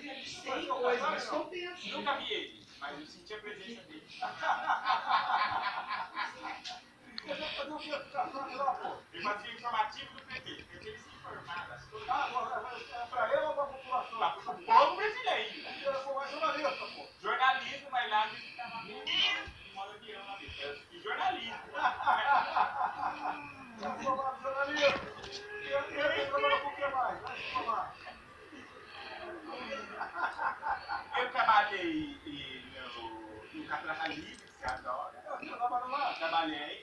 Sem coisa, mas compensa. Nunca vi ele, mas eu senti a presença dele. Ele fazia informativo do PT. O PT ele se informava. Pra ele ou pra população? Para o povo brasileiro. Jornalista, pô. Jornalismo, mas lá ele ficava em modo avião lá dentro. E jornalismo. Jornalista. E ele trabalhou com o que mais? Vai se formar. Eu trabalhei no Catraca Livre, que você adora. Você trabalhou lá? Trabalhei.